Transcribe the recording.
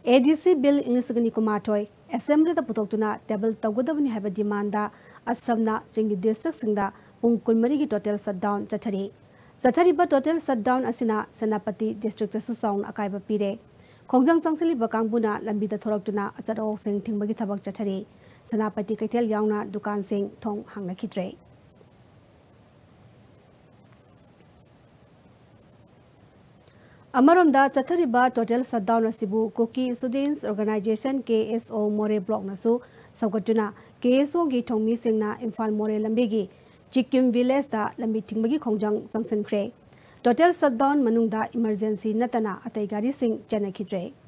ADC Bill Inglisagani Kumatoi, Assemblyda puthoktuna table tougadabani haiba demandda ATSUMna chinggi districtsingda pung kunmarigi total shutdown chatthari. Chatthari ba total shutdown asina Senapati district sound akaiba pire. Khongjang changsili bakangpuna lambida thoroktuna acharo sing thingmagi thabak chatthari. Senapati kaithel yauna dukan sing thong hangnakitre. Amaromda chathariba total shutdown asibu Koki Students Organization KSO More Block nasu saukatuna KSO gi thongmi singna Imphal More lambegi Chikim Village da lambi thingmagi khongjang changsankhre. Total shutdown manungda emergency natana atai gari sing chanakhidre.